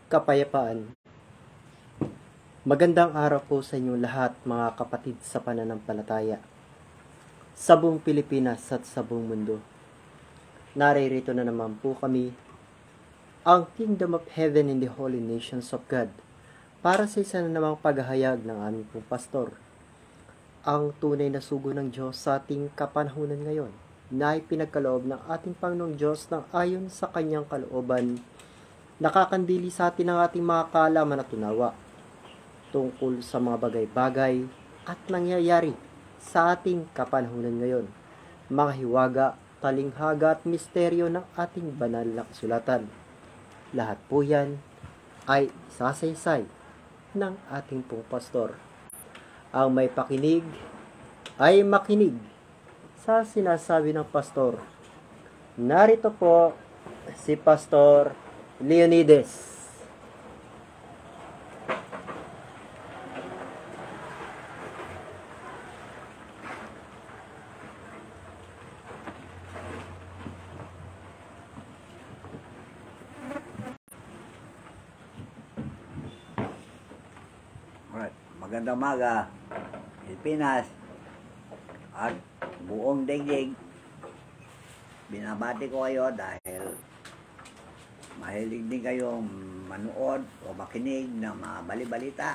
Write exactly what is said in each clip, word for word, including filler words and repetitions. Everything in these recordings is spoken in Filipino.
Kapayapaan. Magandang araw po sa inyong lahat mga kapatid sa pananampalataya. Sa buong Pilipinas at sa buong mundo. Naririto na naman po kami, ang Kingdom of Heaven and the Holy Nations of God, para sa isa na namang paghahayag ng aming pong pastor. Ang tunay na sugo ng Diyos sa ating kapanahunan ngayon, na ipinagkaloob ng ating Panginoong Diyos ng ayon sa kanyang kalooban, nakakandili sa atin ang ating mga kaalaman at tunawa tungkol sa mga bagay-bagay at nangyayari sa ating kapanahunan ngayon, mga hiwaga, talinghaga at misteryo ng ating banal na kasulatan. Lahat po yan ay isasaysay ng ating pong pastor. Ang may pakinig ay makinig sa sinasabi ng pastor. Narito po si Pastor Leonides. Alright, magandang umaga, Pilipinas at buong daigdig. Binabati ko kayo dahil mahilig din kayong manood o makinig ng mga balibalita.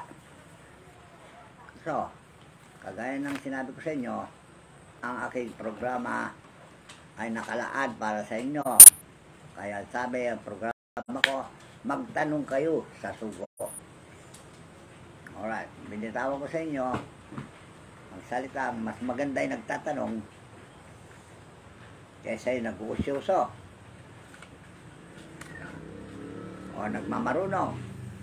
So, kagaya ng sinabi ko sa inyo, ang aking programa ay nakalaan para sa inyo. Kaya sabi ang programa ko, magtanong kayo sa sugo. Alright, binitawan ko sa inyo, magsalita, mas maganda yung nagtatanong kaysa yung nag-uusyoso o nagmamarunong.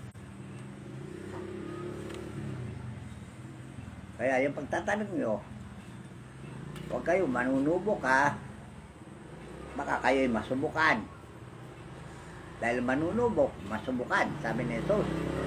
Kaya yung pagtatanong nyo, huwag kayo manunubok ha, baka kayo'y masubukan. Dahil manunubok, masubukan, sabi ni Jesus.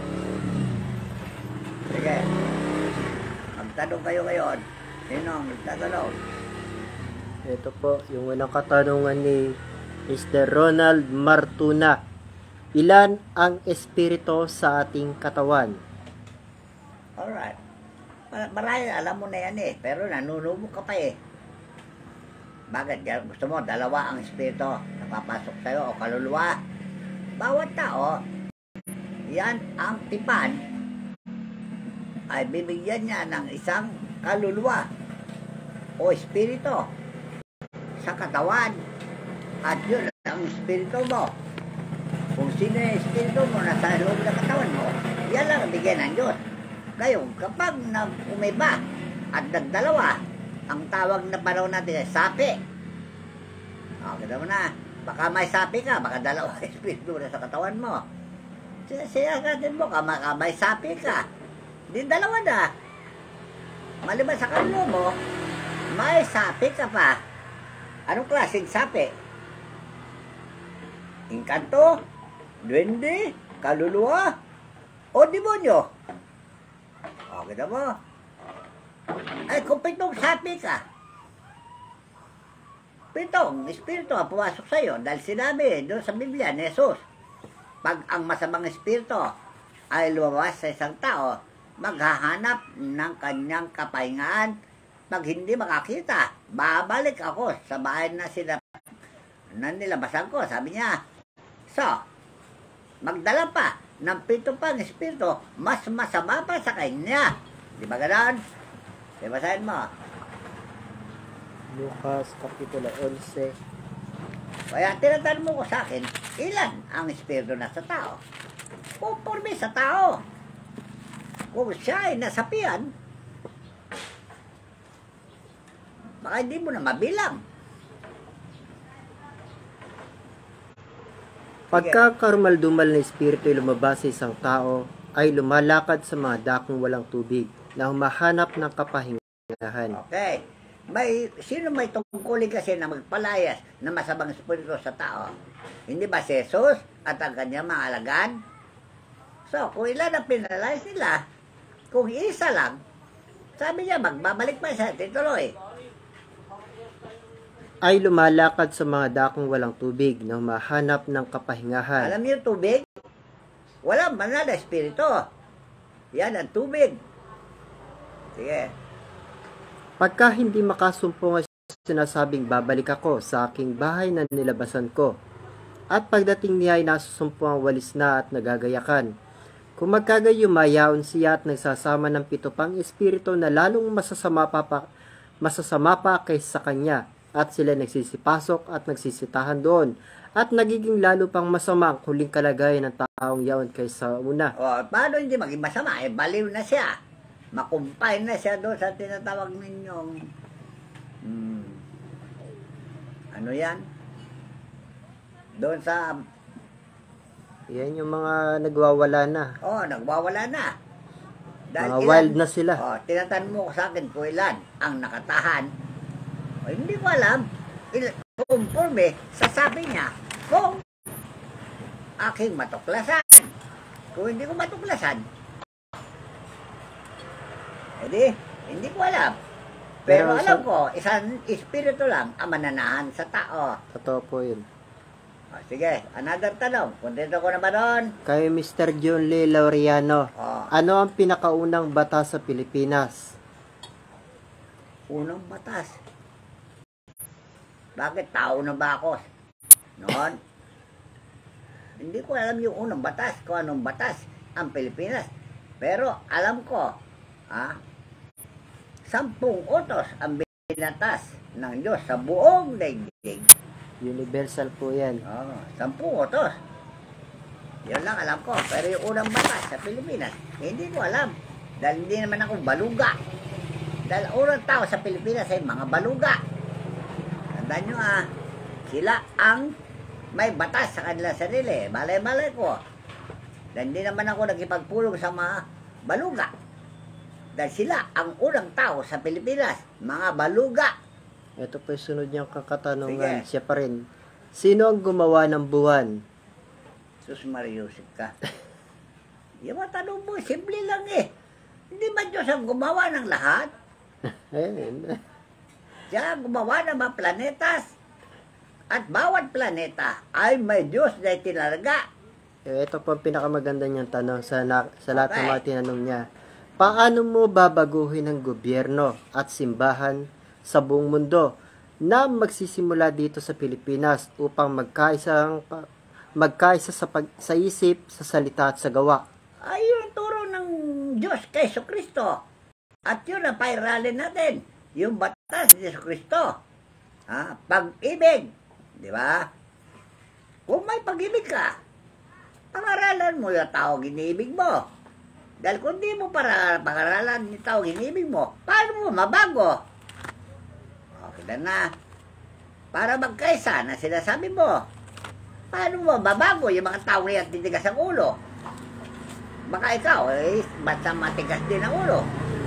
Sige, magtanong kayo ngayon. Sino ang magtatanong? Ito po, yung unang katanungan ni Mister Ronald Martuna. Ilan ang espiritu sa ating katawan? Alright. Marami, alam mo na yan eh. Pero nanunubok ka pa eh. Bakit? Gusto mo, dalawa ang espiritu napapasok sa'yo o kaluluwa. Bawat tao, yan ang tipan ay bibigyan niya ng isang kaluluwa o espiritu sa katawan. At yun ang espiritu mo. Kung sino yung espiritu mo nasa loob ng katawan mo, yan lang ang bigyan ng Diyos. Ngayon, kapag umiba at nagdalawa, ang tawag na panahon natin ay sapi. O, kita mo na, baka may sapi ka, baka dalawa espiritu na sa katawan mo. Siya natin mo, baka may sapi ka. Di dalawa na. Maliban sa kaluluwa mo, may sapi ka pa. Anong klaseng sapi? Inkanto? Duwende? Kaluluwa? O demonyo? O, kita mo? Ay, kung pitong sapi ka, pitong espiritu ang pumasok sa'yo dahil sinabi doon sa Biblia ni Jesus, pag ang masamang espiritu ay lumabas sa isang tao, maghahanap ng kanyang kapahingaan. Pag hindi makakita, babalik ako sa bahay na sila na nilabasan ko, sabi niya. So, magdala pa ng pito pang espiritu, mas masama pa sa kanya. Di ba gano'n? Di ba sahin mo? Lucas Kapitulo eleven. Kaya tinatanong mo ko sa akin, ilan ang espiritu na sa tao? Pupurmi sa tao. Kung siya ay nasapian, baka hindi mo na mabilang. Pagka karumaldumal na espiritu ay lumabas sa isang tao, ay lumalakad sa mga dakong walang tubig na humahanap ng kapahingahan. Okay. May, sino may tungkulin kasi na magpalayas na masamang espiritu sa tao? Hindi ba si Jesus at ang kanyang mga alagad? So, kung ilan ang pinalayas nila, kung isa lang, sabi niya, magbabalik pa siya, tituloy. ay lumalakad sa mga dakong walang tubig na humahanap ng kapahingahan. Alam niyo tubig? Walang banal na espiritu. Yan ang tubig. Sige. Pagka hindi makasumpong ay sinasabing babalik ako sa aking bahay na nilabasan ko. At pagdating niya ay nasusumpo ang walis na at nagagayakan. Kung magkagayo mayaon siya at nagsasama ng pito pang espiritu na lalong masasama pa, pa, masasama pa kaysa kanya. At sila nagsisipasok at nagsisitahan doon. At nagiging lalo pang masama ang huling kalagayan ng taong yaon kaysa una. O, paano hindi maging masama? Eh, baliw na siya. Makumpay na siya doon sa tinatawag ninyong hmm, ano yan? Doon sa Yan yung mga nagwawala na. oh, nagwawala na. Mga wild na sila. Oh, tinatanong mo ko sa akin kung ilan ang nakatahan. O, hindi ko alam. Il- Conforme sa sabi niya kung aking matuklasan. Kung hindi ko matuklasan, edi, hindi ko alam. Pero, Pero alam sa- ko, isang espiritu lang ang mananahan sa tao. Totoo po yun. O, sige, another tanong. Kontento ko na ba doon? Kay Mister John Lee Laureano, O, ano ang pinakaunang batas sa Pilipinas? unang batas. Bakit tao na ba ako? Noon? Hindi ko alam yung unang batas, kung anong batas ang Pilipinas. Pero alam ko, ah, sampung utos ang binatas ng Diyos sa buong daigdig. Universal po yan. Oh, sampung utos. Yun lang alam ko. Pero yung unang batas sa Pilipinas, hindi ko alam. Dahil hindi naman ako baluga. Dahil unang tao sa Pilipinas ay mga baluga. Tandaan nyo ah, sila ang may batas sa kanilang sarili. Malay-malay ko. Dahil hindi naman ako nagkipagpulong sa mga baluga. Dahil sila ang unang tao sa Pilipinas, mga baluga. Ito po yung sunod niyang kakatanungan. Sige. Siya pa rin. Sino ang gumawa ng buwan? Sus Mariusip ka. Yung mga tanong mo, simple lang eh. Hindi ba Diyos ang gumawa ng lahat? Ayun. Siya ang gumawa ng mga planetas. At bawat planeta ay may Diyos na itinalaga. Eh, ito po ang pinakamaganda niyang tanong sa, na, sa lahat ng Okay. mga tinanong niya. Paano mo babaguhin ang gobyerno at simbahan sa buong mundo na magsisimula dito sa Pilipinas upang magkaisang magkaisa sa, pag, sa isip, sa salita at sa gawa? Ay, yun ang turo ng Diyos kay Jesucristo. At yun ang pairalin natin. Yung batas ni Jesucristo. Ha? Pag-ibig. Di ba? Kung may pag-ibig ka, pangaralan mo yung tao ginibig mo. Dahil kung di mo para pangaralan yung tao ginibig mo, paano mo mabago? Okay na na. Para magkaisa na sinasabi mo, paano mo mabago yung mga tao na yan titigas ang ulo? Baka ikaw, eh, basta matigas din ang ulo.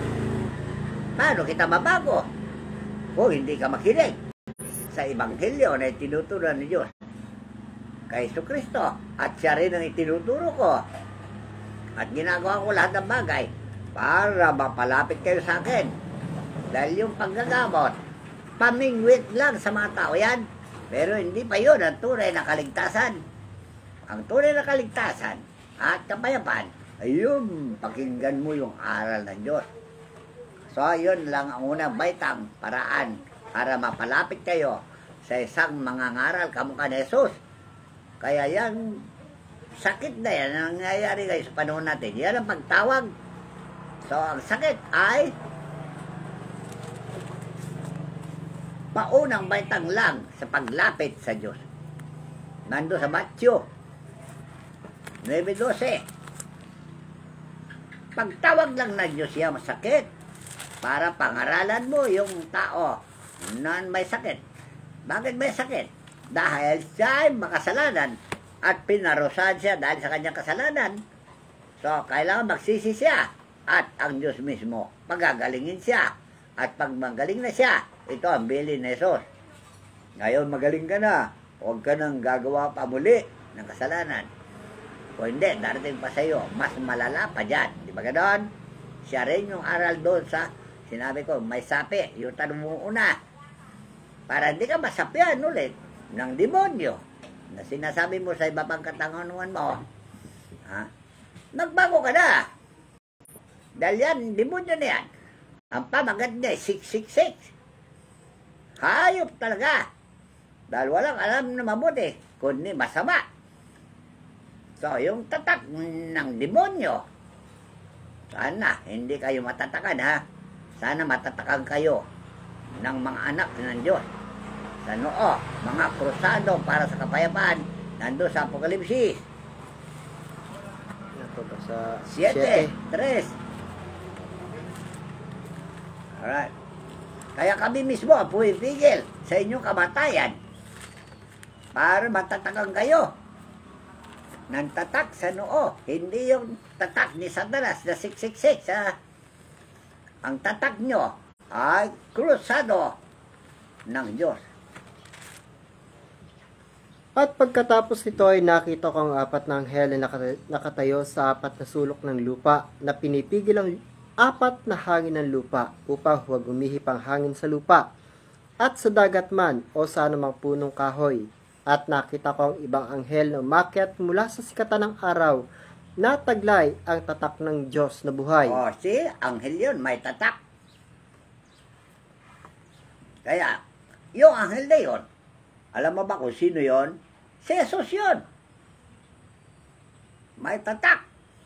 Paano kita mabago? Kung hindi ka makinig sa Ebanghelyo na itinuturo ni Diyos kay Jesucristo, at siya rin ang itinuturo ko. At ginagawa ko lahat ng bagay para mapalapit kayo sa akin. Dahil yung paggagamot, pamingwit lang sa mga tao yan. Pero hindi pa yun ang tunay na kaligtasan. Ang tunay na kaligtasan at kapayapaan ay yung pakinggan mo yung aral ng Diyos. So, yun lang ang unang baitang paraan para mapalapit kayo sa isang mangangaral kamukha ni Jesus. Kaya yan, sakit na yan ang nangyayari kayo sa panahon natin. Yan ang pagtawag. So, ang sakit ay paunang baitang lang sa paglapit sa Diyos. Nando sa Matthew nine twelve. Pagtawag lang ng Diyos yan masakit para pangaralan mo yung tao na may sakit. Bakit may sakit? Dahil siya ay makasalanan at pinarusahan siya dahil sa kanyang kasalanan. So, kailangan magsisi siya at ang Diyos mismo pagagalingin siya. At pag magaling na siya, ito ang bilin ni Jesus. Ngayon magaling ka na, huwag ka nang gagawa pa muli ng kasalanan. Kung hindi, darating pa sa iyo, mas malala pa dyan. Di ba ganoon? Siya rin yung aral doon sa, sinabi ko, may sapi, yung tanong mo una. Para hindi ka masapyan ulit ng demonyo na sinasabi mo sa iba pang katanganuan mo. Ha? nagbago ka na. Dahil yan, demonyo na yan. Ang pamagat niya, six six six. Hayop talaga. Dahil walang alam na mabuti, kundi masama. So, yung tatak ng demonyo, sana hindi kayo matatakan, ha? Sana matatakan kayo ng mga anak ng Diyos. Sa noo, mga krusado para sa kapayapaan, nando sa Apokalipsis. Ito ba sa siete, tres. Alright. Kaya kami mismo ang pumipigil sa inyong kamatayan para matatakan kayo ng tatak sa noo. Hindi yung tatak ni Satanas na six six six, ha? Ang tatak nyo ay krusado ng Diyos. At pagkatapos nito ay nakita ko ang apat na anghel na nakatayo sa apat na sulok ng lupa na pinipigil ang apat na hangin ng lupa upang huwag umihip ang hangin sa lupa at sa dagat man o sa anumang punong kahoy. At nakita ko ang ibang anghel na umakyat mula sa sikatan ng araw na taglay ang tatak ng Diyos na buhay. O, si anghel yun, may tatak. Kaya, yung anghel na yun, alam mo ba kung sino yun? Si Jesus yun. May tatak.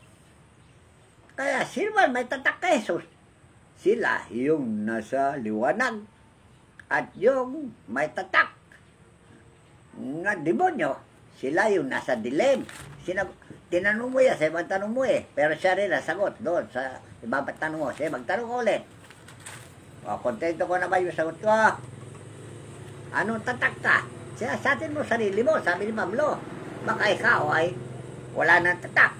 Kaya sino man may tatak kay Jesus? Sila yung nasa liwanag. At yung may tatak na demonyo, sila yung nasa dilim. Sinag tinanong mo yan sa ibang tanong mo eh. Pero siya rin nasagot doon sa ibang tanong mo. Siya magtanong ko ulit. O, kontento ko na ba yung sagot ko? Anong tatak ka? Siyasatin mo sarili mo, sabi ni Pablo. Baka ikaw ay wala nang tatak.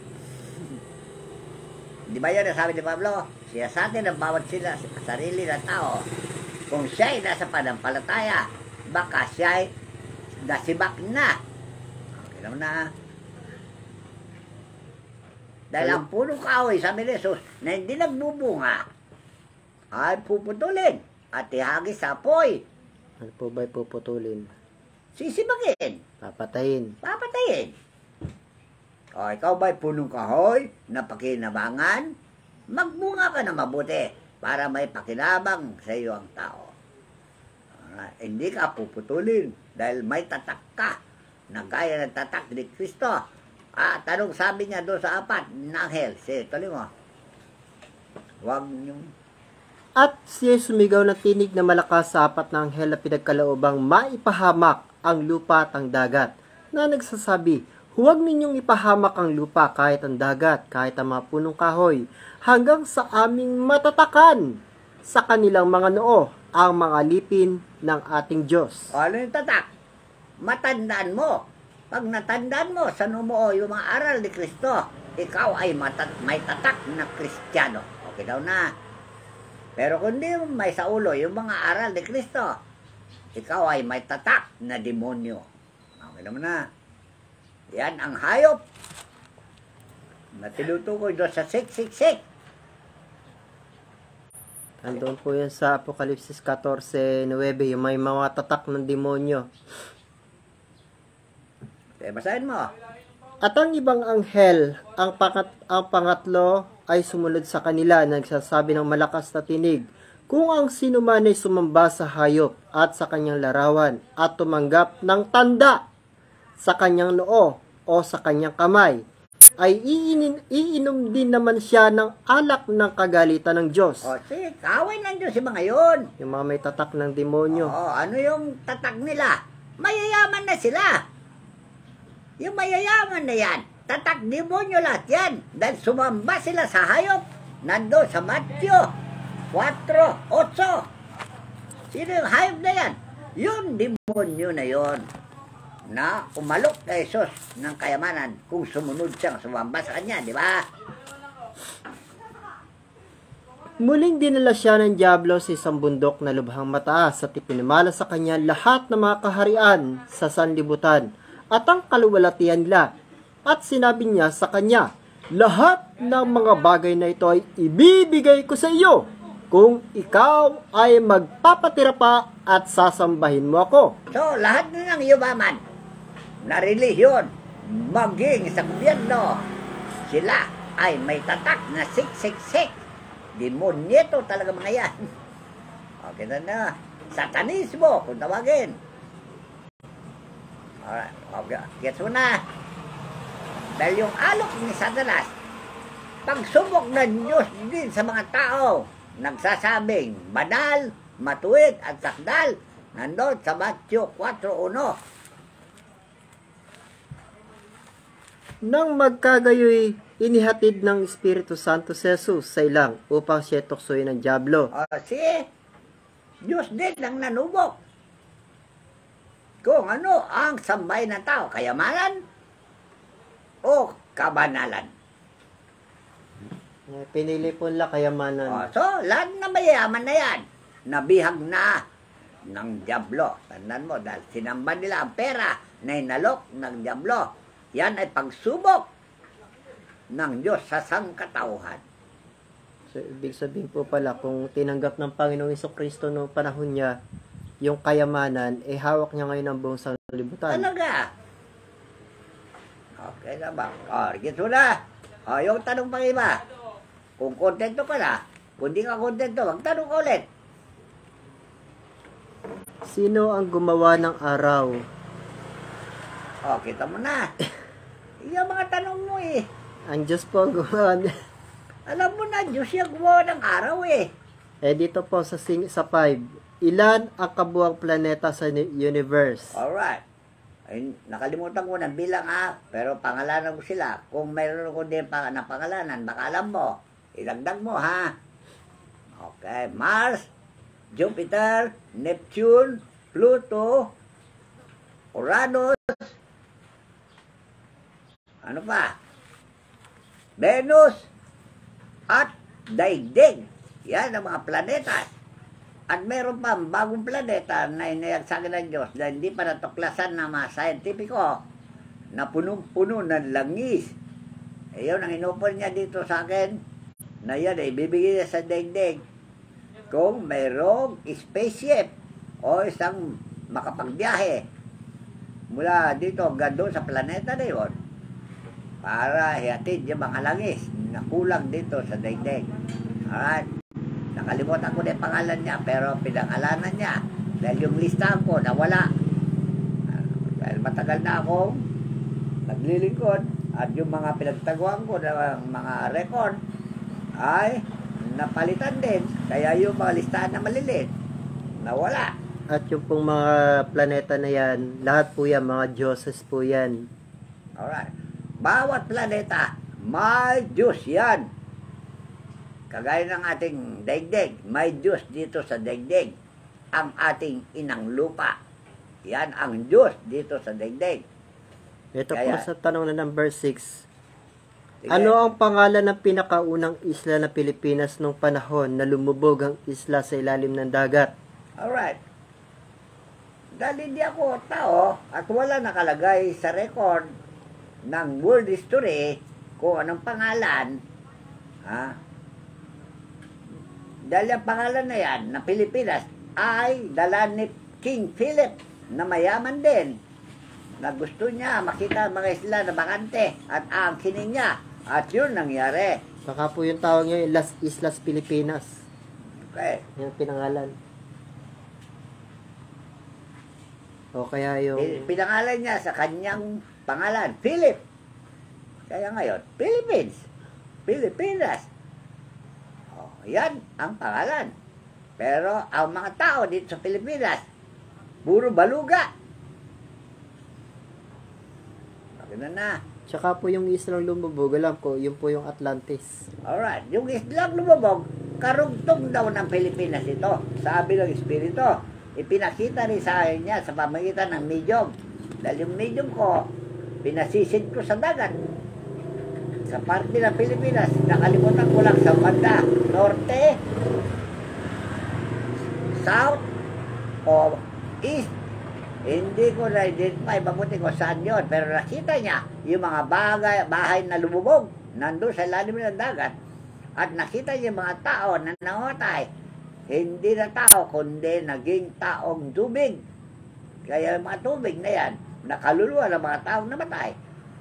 Di ba yun ang sabi ni Pablo? Siyasatin ang bawat sila sarili ng tao. Kung siya ay nasa panampalataya, baka siya ay nasibak na. Okay naman na. Dahil ang punong kahoy, sabi ni Jesus, na hindi nagbubunga, ay puputulin at ihagis sa apoy. Ano po ba'y puputulin? Sisibagin. Papatayin. Papatayin. O, ikaw ba'y punong kahoy na pakinabangan? Magbunga ka na mabuti para may pakinabang sa iyo ang tao. Alright. Hindi ka puputulin dahil may tatak ka na gaya ng tatak ni Kristo. Ah, tanong sabi niya doon sa apat na anghel. Sige, tuloy mo. Huwag niyong At siya sumigaw ng tinig na malakas sa apat na anghel na pinagkalaobang maipahamak ang lupa at ang dagat, na nagsasabi, huwag ninyong ipahamak ang lupa kahit ang dagat, kahit ang mga punong kahoy, hanggang sa aming matatakan sa kanilang mga noo ang mga lipin ng ating Diyos. O, ano yung tatak? Matandaan mo. Pag natandaan mo sa numuo yung mga aral ni Kristo, ikaw ay matat may tatak na Kristiyano. Okay daw na. Pero kung di may sa ulo yung mga aral ni Kristo, ikaw ay may tatak na demonyo. Okay naman na. Yan ang hayop na tinutukoy doon sa six six six. Andun po yan sa Apokalipsis fourteen nine, yung may mga tatak ng demonyo. Okay, basahin mo. At ang ibang anghel, ang, pangat, ang pangatlo ay sumunod sa kanila, nagsasabi ng malakas na tinig, kung ang sino man ay sumamba sa hayop at sa kanyang larawan at tumanggap ng tanda sa kanyang noo o sa kanyang kamay, ay iinin, iinom din naman siya ng alak ng kagalitan ng Diyos. O, sige, kaway ng Diyos yung mga yun. Yung mga may tatak ng demonyo. Oo, ano yung tatak nila? Mayayaman na sila. Yung mayayaman na yan, tatak demonyo lahat yan. Dahil sumamba sila sa hayop. Nando sa Matthew four eight. Sino yung hayop na yan? Yung demonyo na yon na umalok kay Jesus ng kayamanan kung sumunod siyang sumamba sa kanya, di ba? Muling dinala siya ng Diablo sa isang bundok na lubhang mataas at ipinamala sa kanya lahat ng mga kaharian sa sanlibutan at ang kaluwalhatian nila. At sinabi niya sa kanya, lahat ng mga bagay na ito ay ibibigay ko sa iyo kung ikaw ay magpapatira pa at sasambahin mo ako. So, lahat na ng yumaman na relihiyon, maging sa gobyerno, sila ay may tatak na six six six. Demonyeto talaga mga yan. Okay na na. Satanismo, kung tawagin. Alright, okay. Gets mo na. Dahil yung alok ni Satanas, pagsubok ng Diyos din sa mga tao, nagsasabing, banal, matuwid, at sakdal, nandun sa Matthew four one. Nang magkagayoy, inihatid ng Espiritu Santo si Jesus sa ilang upang siya tuksoy ng dyablo. O si Diyos din ang nanubok. Kung ano ang sambay ng tao, kayamanan o kabanalan. Eh, Pinili po nila O, kayamanan. so, lahat na mayayaman na yan, nabihag na ng dyablo. Tandaan mo, dahil sinamba nila ang pera na inalok ng dyablo. Yan ay pagsubok ng Diyos sa sangkatauhan. So, ibig sabihin po pala, kung tinanggap ng Panginoong Jesucristo noong panahon niya, yung kayamanan, eh hawak niya ngayon ang buong sanlibutan. Talaga. Okay na ba? O, gets mo na. O, yung tanong pang iba. Kung kontento ka na, kung di ka kontento, magtanong ka ulit. Sino ang gumawa ng araw? O, kita mo na. Yung mga tanong mo eh. Ang Diyos po ang gumawa niya. Alam mo na, Diyos yung gumawa ng araw eh. Eh dito po sa sing sa five, ilan ang kabuang planeta sa ni- universe? Alright. Ay, nakalimutan ko ng bilang ha, pero pangalanan ko sila. Kung mayroon ko din pa na pangalanan, baka alam mo. Ilagdag mo ha. Okay, Mars, Jupiter, Neptune, Pluto, Uranus, ano pa? Venus, at Daigdig. Yan ang mga planeta. At meron pa bagong planeta na inayagsagan ng Diyos na hindi pa natuklasan ng mga scientifico na punong-puno ng langis. E yun ang inupon niya dito sa akin na yan ay bibigyan niya sa daigdig kung mayroong spaceship o isang makapagbiyahe mula dito hanggang doon sa planeta na yun para hihatid yung mga langis na kulang dito sa daigdig. Alright. Nakalimutan ko na yung pangalan niya, pero pinangalanan niya. Dahil yung listahan ko, nawala. Uh, dahil matagal na akong naglilingkod, at yung mga pinagtaguan ko ng mga record, ay napalitan din. Kaya yung mga listahan na maliliit, nawala. At yung pong mga planeta na yan, lahat po yan, mga dioses po yan. Alright. Bawat planeta, may Diyos yan. Kagaya ng ating daigdig, may Diyos dito sa daigdig. Ang ating inang lupa. Yan ang Diyos dito sa daigdig. Ito Kaya- po sa tanong na number six. Sige. Ano ang pangalan ng pinakaunang isla ng Pilipinas nung panahon na lumubog ang isla sa ilalim ng dagat? Alright. Dahil hindi ako tao at wala nakalagay sa record ng world history kung anong pangalan, ha? Dahil ang pangalan na yan, na Pilipinas, ay dala ni King Philip na mayaman din, na gusto niya makita ang mga isla na bakante at aangkinin niya. At yun nangyari. Baka po yung tawag niya yung Las Islas Pilipinas. Okay. Yung pinangalan. O kaya yung... Pi- Pinangalan niya sa kanyang pangalan, Philip. Kaya ngayon, Philippines. Pilipinas. Oh, yan ang pangalan. Pero ang mga tao dito sa Pilipinas, puro baluga. Okay na na. Tsaka po yung islang lumubog, alam ko, yun po yung Atlantis. Alright, yung islang lumubog, karugtong daw ng Pilipinas ito. Sabi ng Espiritu, ipinakita rin sa akin niya sa pamagitan ng medium. Dahil yung medium ko, pinasisid ko sa dagat. Sa parte ng Pilipinas, nakalimutan ko lang sa banda, norte, south, o east. Hindi ko na-identify mabuti kung saan yun. Pero nakita niya yung mga bagay, bahay na lumubog nandun sa ilalim ng dagat. At nakita niya yung mga tao na namatay. Hindi na tao, kundi naging taong tubig. Kaya yung mga tubig na yan, nakaluluwa ng mga taong namatay.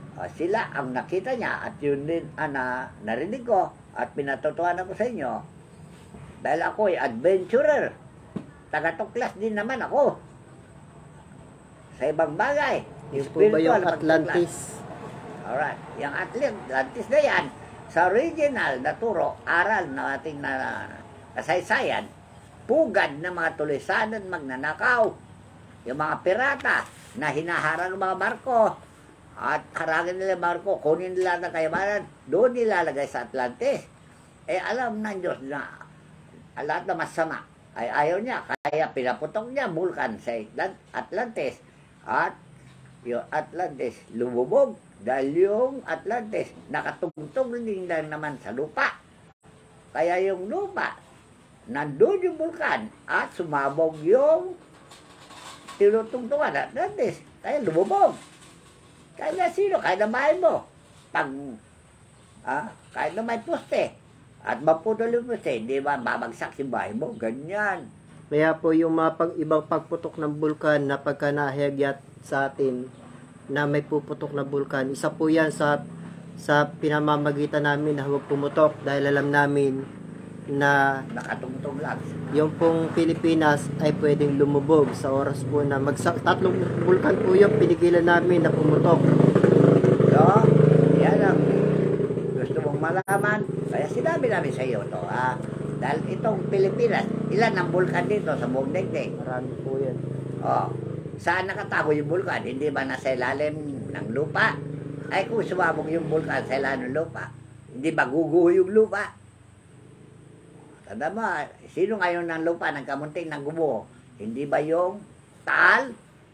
Ah, sila ang nakita niya at yun din ang na, narinig ko at pinatutuan ko sa inyo. Dahil ako ay adventurer. Taga-tuklas din naman ako. Sa ibang bagay. Yun po ba yung Spiritual Atlantis? pagtuklas. Alright. Yung Atlantis na yan, sa original na turo, aral na ating na, kasaysayan, pugad ng mga tulisanan magnanakaw. Yung mga pirata na hinaharang ng mga barko at harangin nila yung barko, kunin nila ng kayamanan, doon nilalagay sa Atlantis. Eh alam ng Diyos na lahat na masama ay ayaw niya, kaya pinaputok niya bulkan sa Atlantis at yung Atlantis lumubog dahil yung Atlantis nakatungtong din lang naman sa lupa. Kaya yung lupa, nandun yung bulkan at sumabog yung tinutungtungan at Atlantis. Kaya lumubog. Kaya sino? Kaya na bahay mo. Pag, ah, kahit na may poste at maputol yung poste, hindi ba babagsak si bahay mo? Ganyan. Kaya po yung mga pag, ibang pagputok ng bulkan na pagka nahagyat sa atin na may puputok na bulkan, isa po yan sa sa pinamamagitan namin na huwag pumutok dahil alam namin na Nakatungtong lang. yung pong Pilipinas ay pwedeng lumubog sa oras po na magsak tatlong bulkan po yung pinigilan namin na pumutok. So, yan ang gusto mong malaman. Kaya sinabi namin sa iyo to, ha? Dahil itong Pilipinas, ilan ang bulkan dito sa buong daigdig? Marami po yan. Oh, saan nakatago yung bulkan? Hindi ba nasa ilalim ng lupa? Ay kung sumabog yung bulkan sa ilalim ng lupa, hindi ba guguho yung lupa? Tanda mo, sino ngayon ng lupa nagkamunting ng gubuho? Hindi ba yung taal?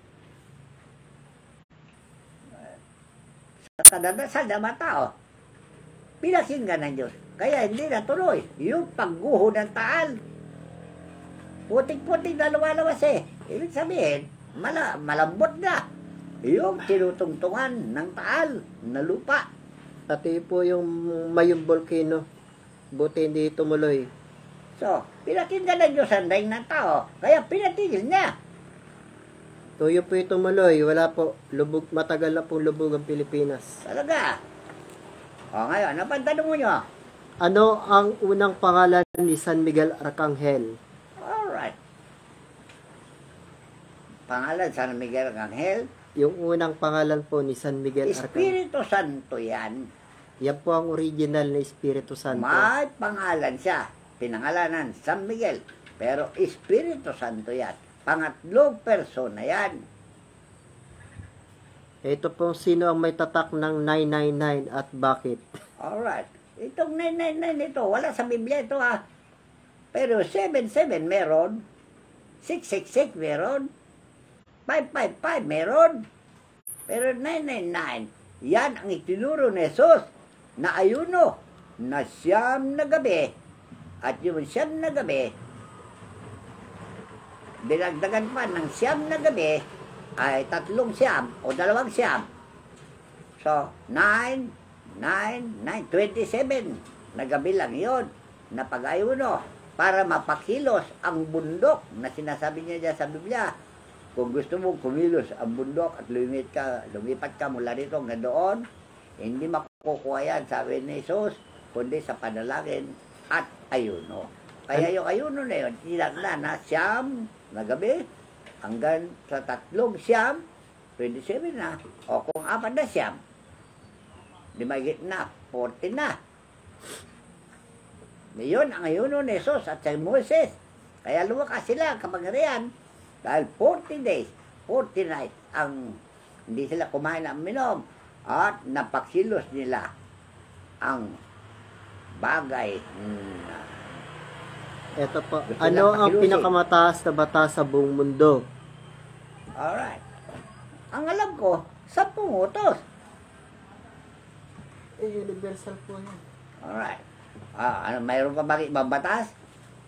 Sa kadadasal na mga tao, pinakinggan ng Diyos. Kaya hindi natuloy yung pagguho ng taal. Putik-putik na lumalabas eh. Ibig sabihin, mala, malambot na yung tinutungtungan ng taal na lupa. Pati po yung Mayong Volcano, buti hindi tumuloy. So, pinakinggan ng Diyos ang daing ng tao, kaya pinatigil niya. Tuyo po yung tumuloy, wala po. Lubog, matagal na pong lubog ang Pilipinas. Talaga. O ngayon, ano pa ang tanong mo nyo? Ano ang unang pangalan ni San Miguel Arcangel? Alright. Pangalan, San Miguel Arcangel. Yung unang pangalan po ni San Miguel Arcangel. Espiritu Santo yan. Yan po ang original na Espiritu Santo. May pangalan siya. Pinangalanan, San Miguel. Pero Espiritu Santo yan. Pangatlong persona yan. Ito po sino ang may tatak ng nine nine nine at bakit? Alright. Itong nine nine nine ito, wala sa Biblia ito ha. Pero seven seven meron. six six six meron. five five five meron. Pero nine nine nine, yan ang itinuro ni Jesus na ayuno na siyam na gabi. At yung siyam na gabi, dinagdagan pa ng siyam na gabi ay tatlong siyam o dalawang siyam. So, nine, nine, nine, twenty-seven na gabi lang yun na pag-ayuno para mapakilos ang bundok na sinasabi niya dyan sa Biblia. Kung gusto mong kumilos ang bundok at lumit ka, lumipat ka mula dito hanggang doon, hindi makukuha yan, sabi ni Jesus, kundi sa panalangin at ayuno. Kaya yung ayuno na yun, tinagla na siyam na gabi hanggang sa tatlong siyam, twenty-seven na. O kung apat na siyam, di magit na, forty na. Ngayon, ang ayuno ni Jesus at si Moses. Kaya lumakas sila kapangyarihan dahil forty days, forty nights ang hindi sila kumain ng minom at napakilos nila ang bagay na Ito po, Gusto ano lang ang pakilusin. pinakamataas na batas sa buong mundo? alright. Ang alam ko, sampung utos. Eh, universal po yan. Alright. Ah, ano, mayroon pa ba ibang batas?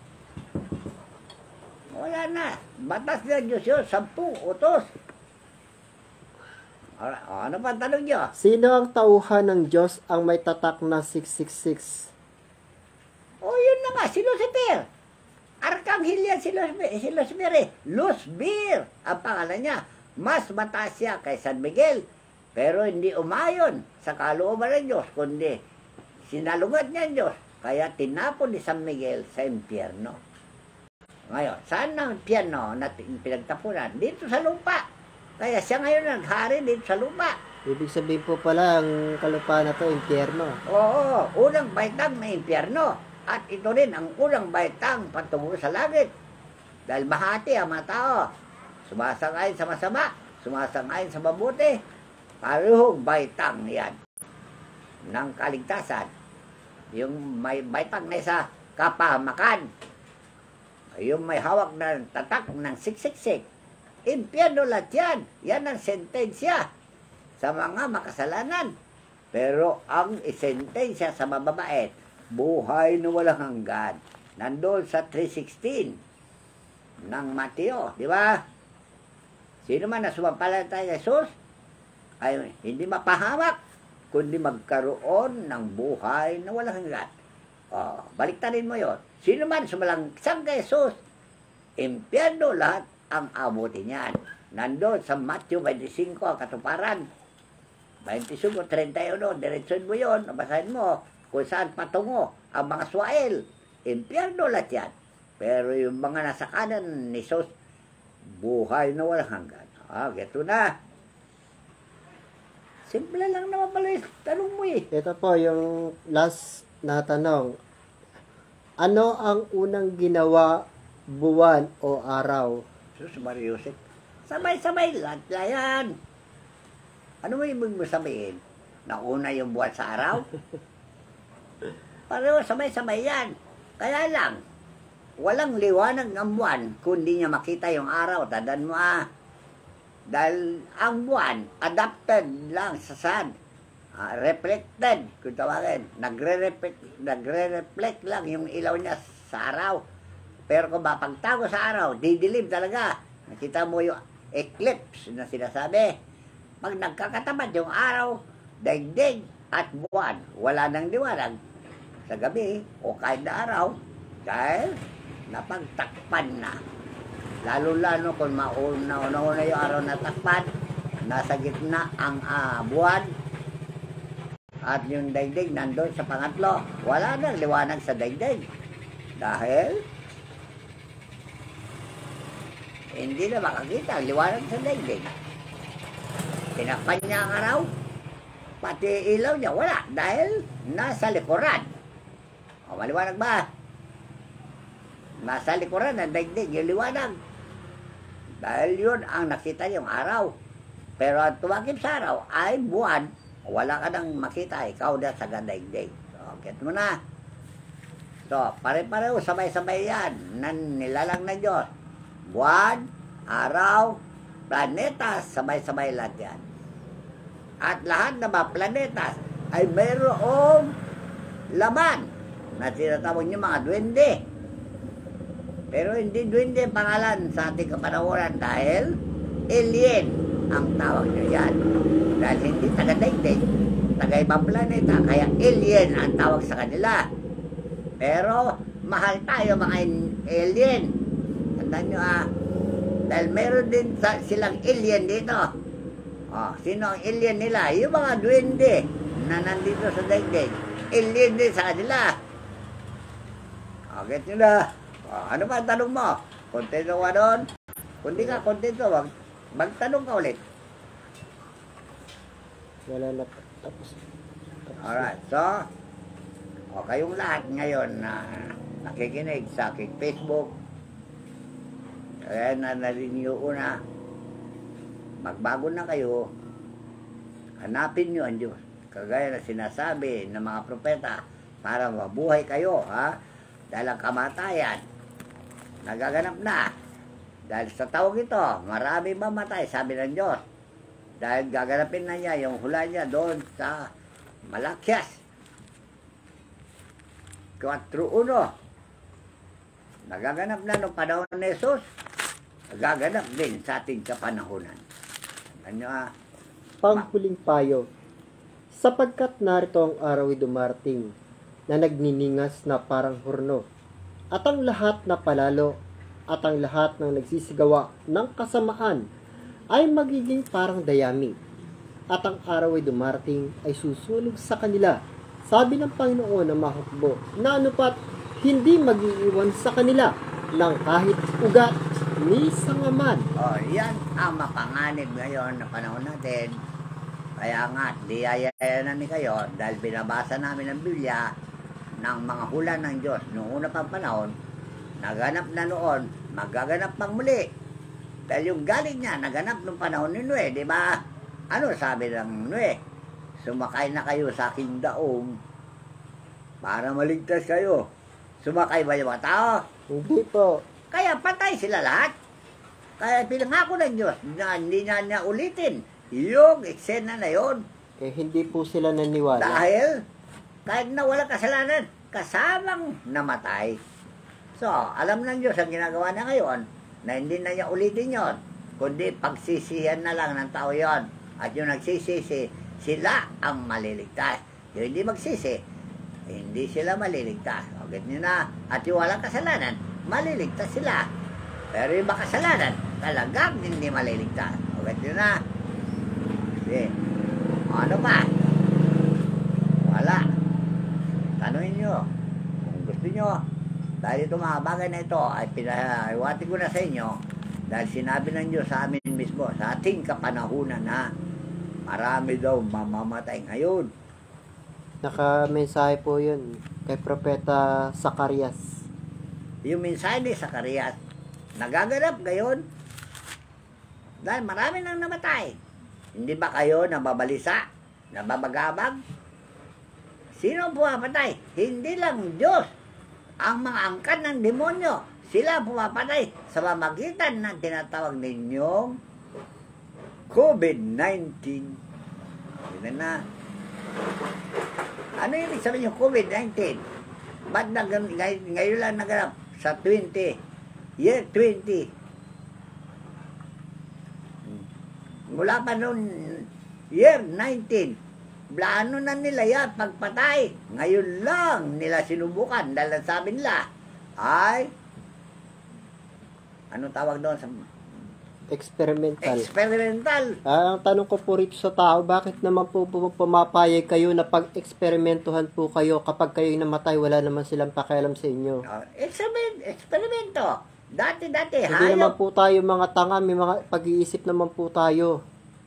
Wala na. Batas ng Diyos yun, sampung utos. Alright. O, ano pa ang tanong nyo? Sino ang tauhan ng Diyos ang may tatak na six six six? O, yun na nga, si Lucifer. Arkanghel yan si Lucifer, si Lucifer eh. Lucifir ang pangalan niya. Mas mataas siya kay San Miguel. Pero hindi umayon sa kalooban ng Diyos, kundi sinalungad niya ang Diyos. Kaya tinapon ni San Miguel sa impyerno. Ngayon, saan ang impyerno na pinagtapunan? Dito sa lupa. Kaya siya ngayon naghari dito sa lupa. Ibig sabihin po pala, ang kalupaan na to, impyerno. Oo, unang baitang na impyerno. At ito rin ang unang baitang patungo sa langit. Dahil mahati ang mga tao. Sumasangayon sa masama, sumasangayon sa mabuti. Parehong baitang yan ng kaligtasan. Yung may baitang na isa, kapahamakan. Yung may hawak na tatak ng siksiksik. Impyerno lahat yan. Yan ang sentensya sa mga makasalanan. Pero ang sentensya sa mababait, buhay na walang hanggan. Nandun sa three sixteen ng Mateo, di ba? Sino man na sumampalataya kay Jesus ay hindi mapahamak, kundi magkaroon ng buhay na walang hanggan. Oh, baliktarin mo yon. Sino man sumalangsang kay Jesus, impyerno lahat ang abutin niyan. Nandun sa Matthew twenty-five, ang katuparan. twenty-five, thirty-one, diretsyon mo yun, nabasahin mo kung saan patungo ang mga swael. Impyerno lahat yan. Pero yung mga nasa kanan ni Jesus, buhay na walang hanggan. Ah, geto na. Simple lang naman pala yung tanong mo eh. Ito po yung last na tanong. Ano ang unang ginawa, buwan o araw? Sus, Mariusip. Sabay-sabay lahat na yan. Ano mo ibig mo sabihin? Nauna yung buwan sa araw? Pareho sabay-sabay yan. Kaya lang, walang liwanag ng buwan kung di niya makita yung araw. Tandaan mo ah. Dahil ang buwan, adapted lang sa sun. Uh, reflected, kung tawagin. Nagre-reflect, nagre-reflect lang yung ilaw niya sa araw. Pero kung mapagtago sa araw, didilim talaga. Nakita mo yung eclipse na sinasabi. Pag nagkakatapat yung araw, daigdig at buwan, wala nang liwanag sa gabi o kahit na araw dahil napagtakpan na. Lalo-lalo kung mauna-una yung araw na takpan, nasa gitna ang uh, buwan at yung daigdig nandun sa pangatlo. Wala nang liwanag sa daigdig dahil hindi na makakita ang liwanag sa daigdig. Tinakpan niya ang araw, pati ilaw niya wala dahil nasa likuran. O, maliwanag ba? Nasa likuran ng daigdig yung liwanag. Dahil yun ang nakita yung araw. Pero ang tumakip sa araw ay buwan. Wala ka nang makita, ikaw na sa daigdig. So, get mo na. So, pare-pareho, sabay-sabay yan. Nan nilalang ng Diyos. Buwan, araw, planetas, sabay-sabay lahat yan. At lahat ng mga planetas ay mayroong laman na tinatawag niyo mga duwende. Pero hindi duwende ang pangalan sa ating kapanahonan dahil alien ang tawag niyo yan. Dahil hindi taga-daigdig, taga-ibang planeta, kaya alien ang tawag sa kanila. Pero mahal tayo mga alien. Tandaan nyo ah, dahil meron din sa, silang alien dito. Oh, sino ang alien nila? Yung mga duwende na nandito sa daigdig. Alien din sa kanila. Oh, get nyo na. Oh, ano ba ang tanong mo? Kontento ka doon? Kung di ka kontento, wag, magtanong ka ulit. Wala na. Tapos. Alright, so, o kayong lahat ngayon na nakikinig sa aking Facebook, kaya na narinig una, magbago na kayo, hanapin nyo ang Diyos. Kagaya na sinasabi ng mga propeta, para mabuhay kayo, ha? Dahil ang kamatayan, nagaganap na. Dahil sa tawag ito, marami mamatay, sabi ng Diyos. Dahil gaganapin na niya yung hula niya doon sa Malakyas. four one. Nagaganap na noong panahon ni Jesus. Nagaganap din sa ating kapanahunan. Ano ah? Panghuling payo. Sapagkat narito ang araw ay dumarating na nagniningas na parang hurno. At ang lahat na palalo at ang lahat ng nagsisigawa ng kasamaan ay magiging parang dayami. at ang araw ay dumarating ay susunog sa kanila. Sabi ng Panginoon na mahukbo na anupat hindi mag-iiwan sa kanila ng kahit ugat ni sangaman. O, yan ang mapanganib ngayon na panahon natin. Kaya nga, diyayayanan ni kayo dahil binabasa namin ang Biblia ng mga hula ng Diyos noong una pang panahon, naganap na noon, magaganap pang muli. Dahil yung galing niya, naganap noong panahon ni Noe, di ba? Ano sabi ng Noe? Sumakay na kayo sa aking daong para maligtas kayo. Sumakay ba yung mga tao? Hindi po. Kaya patay sila lahat. Kaya pinangako ng Diyos na hindi na niya ulitin yung eksena na yon. Eh, hindi po sila naniwala. Dahil kahit na walang kasalanan, kasamang namatay. So, alam ng Diyos ang ginagawa niya ngayon na hindi na niya ulitin yon, kundi pagsisihan na lang ng tao yon. At yung nagsisisi, sila ang maliligtas. Yung hindi magsisi, hindi sila maliligtas. O, get nyo na. At yung walang kasalanan, maliligtas sila. Pero yung makasalanan, talagang hindi maliligtas. O, get nyo na. Sige. O, ano pa? Wala. Tanungin nyo. Kung gusto nyo, dahil itong mga bagay na ito ay pinahiwati ko na sa inyo dahil sinabi ng Diyos sa amin mismo sa ating kapanahunan na marami daw mamamatay ngayon. Naka-mensahe po yun kay Propeta Zacarias. Yung mensahe ni Zacarias, nagaganap ngayon dahil marami nang namatay. Hindi ba kayo nababalisa, nababagabag? Sino ang pumapatay? Hindi lang Diyos. Ang mga angkan ng demonyo, sila pumapatay sa pamamagitan ng tinatawag ninyong COVID nineteen. Hindi na. Ano yung sabihin yung COVID nineteen? Ba't nag ngay ngayon lang naganap sa twenty? Year twenty. Mula pa noon, year nineteen. Plano na nila yan, pagpatay. Ngayon lang nila sinubukan dahil sabi nila ay anong tawag doon sa Experimental. experimental. Ah, ang tanong ko po rito sa tao, bakit naman po pu- pumapayag kayo na pag-eksperimentuhan po kayo kapag kayo'y namatay, wala naman silang pakialam sa inyo? Uh, experiment, eksperimento. Dati-dati, Hindi naman hayop. po tayo mga tanga, may mga pag-iisip naman po tayo.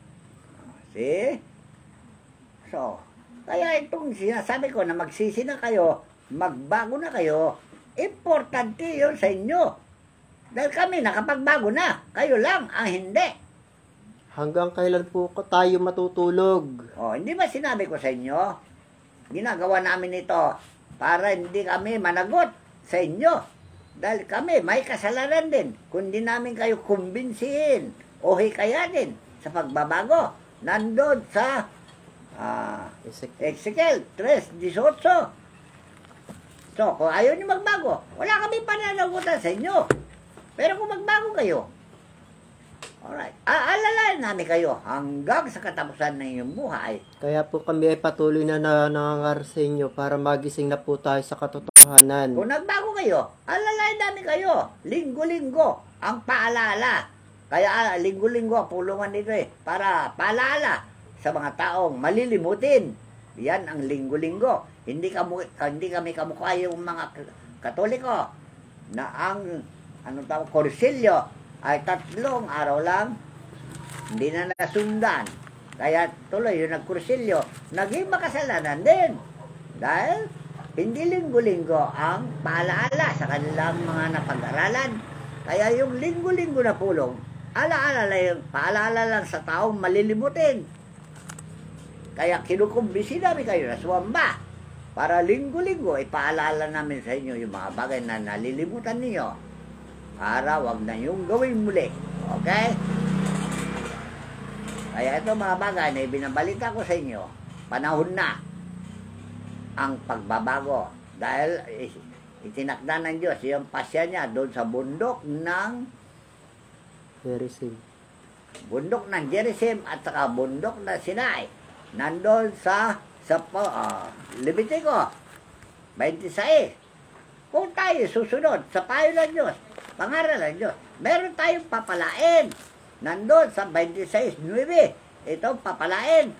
See? So, kaya itong sinasabi ko na magsisi na kayo, magbago na kayo, importante yun sa inyo. Dahil kami nakapagbago na, kayo lang ang hindi. Hanggang kailan po ko- tayo matutulog? O, hindi ba sinabi ko sa inyo? Ginagawa namin ito para hindi kami managot sa inyo. Dahil kami may kasalanan din. Kundi namin kayo kumbinsihin o hikayatin sa pagbabago. Nandun sa ah, Isik- Ezekiel three eighteen. So, kung ayaw nyo magbago, wala kami pananagutan sa inyo. Pero kung magbago kayo, alright, aalalayan namin kayo hanggang sa katapusan ng inyong buhay. Kaya po kami ay patuloy na na- nangangar sa inyo para magising na po tayo sa katotohanan. Kung nagbago kayo, alalayan namin kayo. Linggo-linggo ang paalala. Kaya ah, linggo-linggo ang pulungan nito eh, para paalala sa mga taong malilimutin. Yan ang linggo-linggo. Hindi, kamu, hindi kami kamukha yung mga Katoliko na ang anong tawag, Korsilyo ay tatlong araw lang, hindi na nasundan. Kaya tuloy yung nagkursilyo, naging makasalanan din. Dahil hindi linggo-linggo ang paalaala sa kanilang mga napag-aralan. Kaya yung linggo-linggo na pulong, alaala lang, paalala lang sa taong malilimutin. Kaya kinukumbisi namin kayo na sumamba para linggo-linggo ipaalala namin sa inyo yung mga bagay na nalilimutan niyo para wag na yung gawin muli. Okay? Kaya ito mga bagay na ibinabalita ko sa inyo, panahon na ang pagbabago. Dahil itinakda ng Diyos yung pasya niya doon sa bundok ng Very sim. bundok ng Gerizim at saka bundok ng Sinai. Nandun sa sa uh, Levitico twenty-six. Kung tayo susunod sa payo ng Diyos, pangaral ng Diyos, meron tayong papalain. Nandun sa twenty-six nine, ito papalain.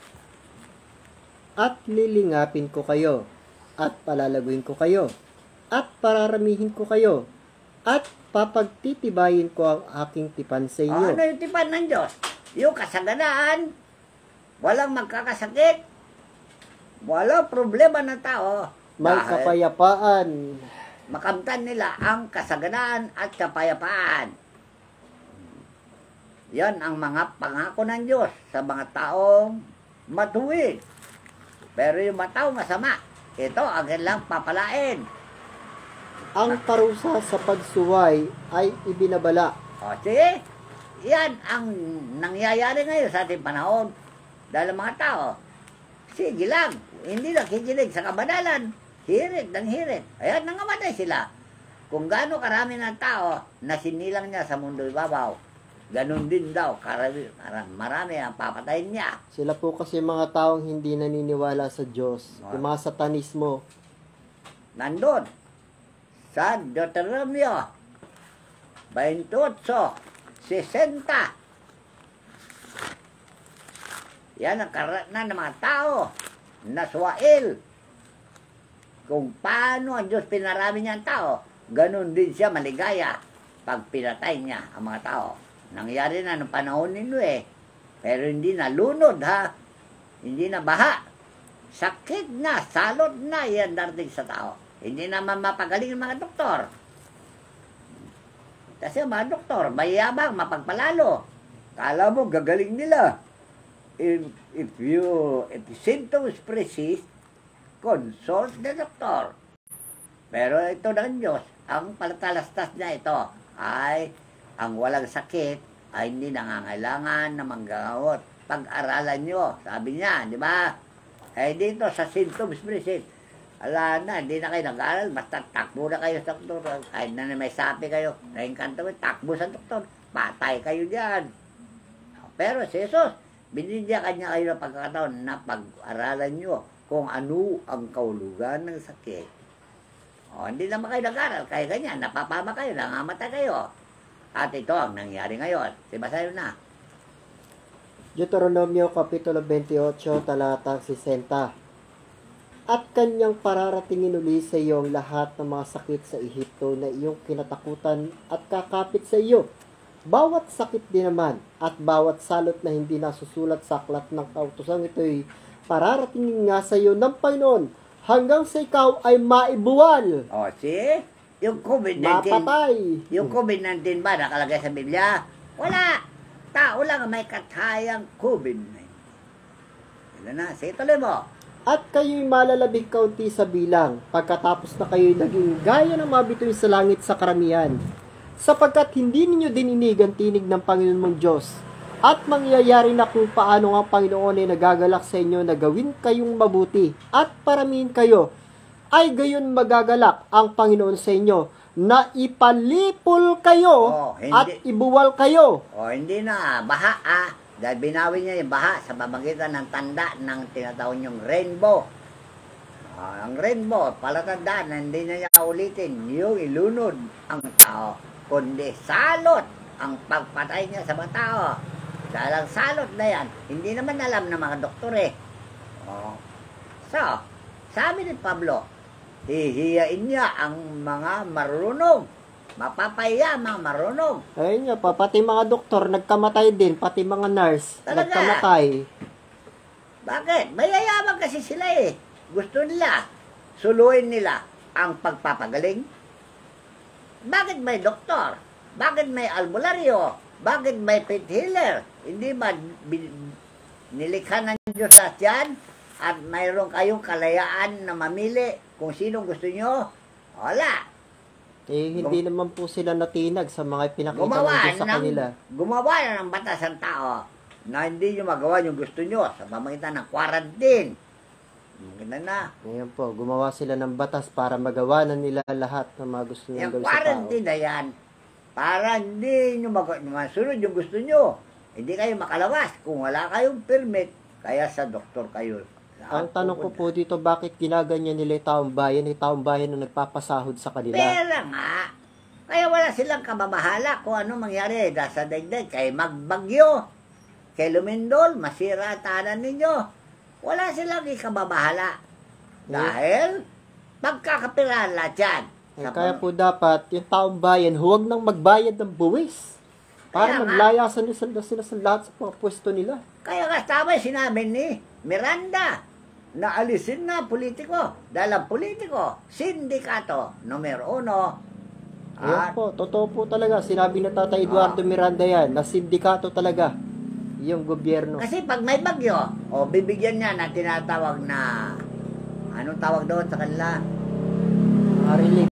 At lilingapin ko kayo, at palalaguin ko kayo, at pararamihin ko kayo, at papagtitibayin ko ang aking tipan sa inyo. Ano yung tipan ng Diyos? Yung kasaganaan, walang magkakasakit, walang problema ng tao. May Dahil kapayapaan. makamtan nila ang kasaganaan at kapayapaan. Yan ang mga pangako ng Diyos sa mga taong matuwid. Pero yung mga taong masama, ito ang kanilang papalain. Ang parusa sa pagsuway ay ibinabala. O sige, yan ang nangyayari ngayon sa ating panahon. Dahil ang mga tao, sige lang, hindi lang kikinig sa kabanalan, hirit ng hirit. Ayan, nangamatay sila. Kung gaano karami ng tao na sinilang niya sa mundo ibabaw, ganun din daw, karami, marami ang papatayin niya. Sila po kasi mga taong hindi naniniwala sa Diyos. Yung mga satanismo. Nandun, sa Deuteronomio twenty-eight sixty. Yan ang karanasan ng mga tao na suwail. Kung paano ang Diyos pinarami niya ang tao, ganun din siya maligaya pag pinatay niya ang mga tao. Nangyari na ng panahon ninyo eh. Pero hindi na lunod ha. Hindi na baha. Sakit na, salot na yan darating sa tao. Hindi naman mapagaling ang mga doktor. Kasi ang mga doktor, mayabang, mapagpalalo. Kala mo, gagaling nila. If, if you, if the symptoms persist, consult the doctor. Pero ito ng Diyos, ang palatalastas niya ito ay ang walang sakit ay hindi nangangailangan na manggamot. Pag-aralan nyo, sabi niya, di ba? Eh dito sa symptoms persist, ala na, hindi na kayo nag-aaral, basta takbo na kayo sa doktor. Kahit na may sapi kayo, naingkanto mo, takbo sa doktor, patay kayo diyan. Pero si Jesus, binigyan kanya kayo ng pagkakataon na pag-aralan nyo kung ano ang kaulugan ng sakit. O, hindi naman kayo nag-aral, kaya ganyan, napapama kayo, nangamatay kayo. At ito ang nangyari ngayon. Diba sa'yo na? Deuteronomio Kapitulo twenty-eight, talatang sesenta. At kanyang pararatingin uli sa iyo ang lahat ng mga sakit sa Ehipto na iyong kinatakutan at kakapit sa iyo. Bawat sakit din naman at bawat salot na hindi nasusulat sa aklat ng kautosang ito'y pararatingin nga sa iyo ng Panginoon hanggang sa ikaw ay maibuwal. O, see? Yung COVID nineteen, Mapatay. yung COVID nineteen ba nakalagay sa Biblia? Wala. Tao lang ang may katayang COVID nineteen. Wala na. Sige, tuloy mo. At kayo'y malalabing kaunti sa bilang, pagkatapos na kayo'y naging gaya ng mga bituin sa langit sa karamihan. Sapagkat hindi ninyo dininig ang tinig ng Panginoon mong Diyos, at mangyayari na kung paano ang Panginoon ay nagagalak sa inyo na gawin kayong mabuti, at paramihin kayo, ay gayon magagalak ang Panginoon sa inyo, na ipalipol kayo Oh, hindi. at ibuwal kayo. O, hindi na. Baha, ah. Dahil binawi niya yung baha sa pamagitan ng tanda ng tinatawag niyong rainbow. Ah, ang rainbow, palatandaan na hindi na niya ulitin yung ilunod ang tao, kundi salot ang pagpatay niya sa mga tao. Dahil ang salot na yan, hindi naman alam ng mga doktor eh. Oh. So, sabi ni Pablo, hihiyain niya ang mga marunong. Mapapaya mga marunong. Ayun nga pa, pati mga doktor nagkamatay din, pati mga nurse Talaga? nagkamatay. Bakit? Mayayabang kasi sila eh. Gusto nila, suluin nila ang pagpapagaling. Bakit may doktor? Bakit may albularyo? Bakit may faith healer? Hindi ba bin- nilikha ng Diyos lahat yan? At mayroon kayong kalayaan na mamili kung sinong gusto nyo? Wala. Eh, hindi naman po sila natinag sa mga pinakita ng Gumawa Diyos sa ng, kanila. gumawa na ng batas ang tao na hindi nyo magawa yung gusto nyo sa pamagitan ng quarantine. Maganda na. Ngayon po, gumawa sila ng batas para magawa na nila lahat ng mga gusto nilang Yung gawin sa tao. quarantine na yan, para hindi nyo mag- masunod yung gusto nyo. Hindi kayo makalabas kung wala kayong permit, kaya sa doktor kayo. Ang tanong ko po dito, bakit ginaganyan nila yung taong bayan, yung taong bayan na nagpapasahod sa kanila? Pera nga. Kaya wala silang kamamahala kung ano mangyari dahil sa daigdig. Kaya magbagyo. kay Lumindol, masira ang tahanan ninyo. Wala silang ikababahala. Dahil, pagkakapirahan lahat yan. Eh, Sa kaya pang- po dapat, yung taong bayan, huwag nang magbayad ng buwis. Para Kaya nga. maglayasan nila sila, sila sa lahat sa mga pwesto nila. Kaya nga tama yung sinabi ni Miranda na alisin na politiko. Dahil ang politiko, sindikato, numero uno. Ayan At po, totoo po talaga. Sinabi na Tatay Eduardo Ah. Miranda yan, na sindikato talaga yung gobyerno. kasi pag may bagyo, o bibigyan niya na tinatawag na, anong tawag doon sa kanila? Mga relief,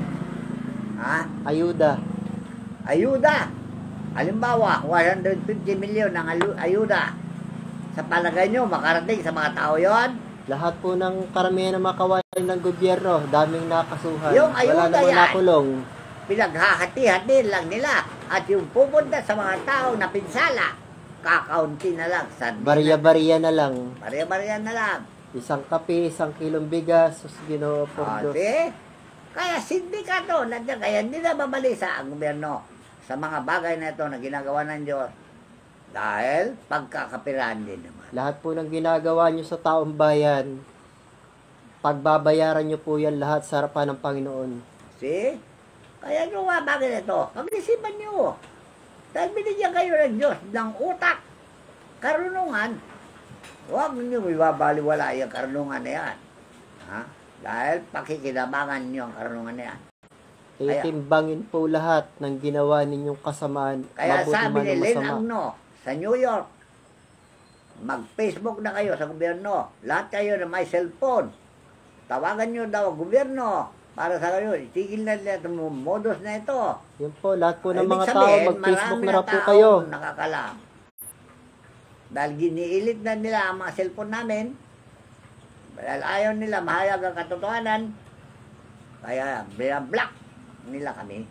Ha? ayuda. Ayuda. Halimbawa, one hundred fifty million ng alu- ayuda. Sa palagay nyo, makarating sa mga tao yon. Lahat po ng karamihan ng mga kawalan ng gobyerno, daming nakasuhan. Yung Wala ayuda namang yan. nakulong. Pinaghahati-hati lang nila. At yung pupunta sa mga tao na pinsala, kakaunti na lang. Sa Bariya-bariya na lang. Bariya-bariya na lang. Isang kape, isang kilong bigas, sus ginoo po Ah, Diyos. see? Kaya sindikato, nandiyan, kaya hindi na mabalisa ang gobyerno sa mga bagay na ito na ginagawa ng Diyos. Dahil pagkakapirahan din naman. Lahat po ng ginagawa nyo sa taong bayan, pagbabayaran nyo po yan lahat sa harapan ng Panginoon. See? Kaya nyo nga bagay na ito. Pag-isipan nyo. Dahil binigyan kayo ng Diyos ng utak, karunungan, huwag nyo ibabaliwala yung karunungan na yan. Ha? Dahil pakikinabangan nyo ang karunungan na yan. Kaya- Titimbangin po lahat ng ginawa ninyong kasamaan, Kaya mabuti sabi man ni o Len masama. Agno sa New York, mag-Facebook na kayo sa gobyerno. Lahat kayo na may cellphone. Tawagan nyo daw ang gobyerno para sa kayo. Itigil na nila itong modus na ito. Yun po, lahat po ng Ibig mga tao, sabihin, mag-Facebook marami na rin po taong kayo. nakakalam. Dahil giniilit na nila ang mga cellphone namin. Dahil ayaw nila mahayag ang katotohanan. Kaya binablock nila kami.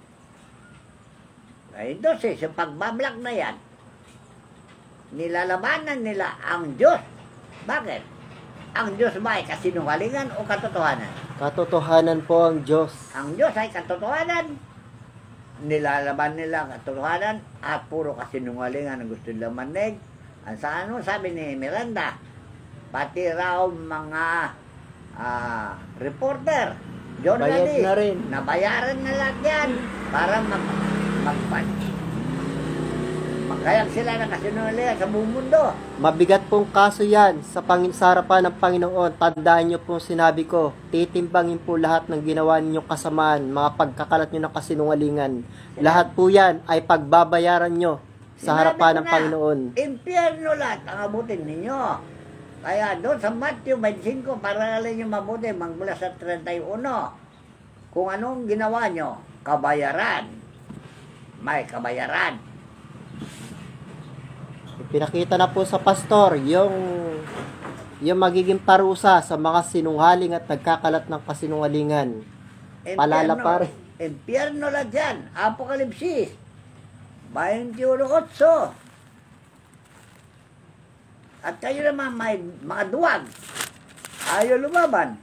Kaya entonces, yung pagbablock na yan, nilalabanan nila ang Diyos. Bakit? Ang Diyos ba ay kasinungalingan o katotohanan? Katotohanan po ang Diyos. Ang Diyos ay katotohanan. Nilalaban nila ang katotohanan at puro kasinungalingan ang gusto nilang manig. Ang sa ano, sabi ni Miranda, pati raw mga ah, reporter, journalist, Bayad na rin. nabayaran na lahat yan para mag, magpan. Magkayag sila ng kasinungalingan sa buong mundo. Mabigat pong kaso yan sa, pangin sa harapan ng Panginoon. Tandaan nyo pong sinabi ko, titimbangin po lahat ng ginawa ninyong kasamaan, mga pagkakalat nyo ng kasinungalingan. Lahat po yan ay pagbabayaran nyo sa Sinabi harapan ko ng na, Panginoon. Impyerno lahat ang abutin ninyo. Kaya doon sa Matthew twenty-five, para alin nyo mabuti, magmula sa thirty-one. Kung anong ginawa nyo, kabayaran. May kabayaran. Pinakita na po sa pastor yung yung magiging parusa sa mga sinungaling at nagkakalat ng kasinungalingan. Palala pa rin. Impyerno lahat yan. Apokalipsis twenty-one eight. At kayo naman may mga duwag. Ayaw lumaban.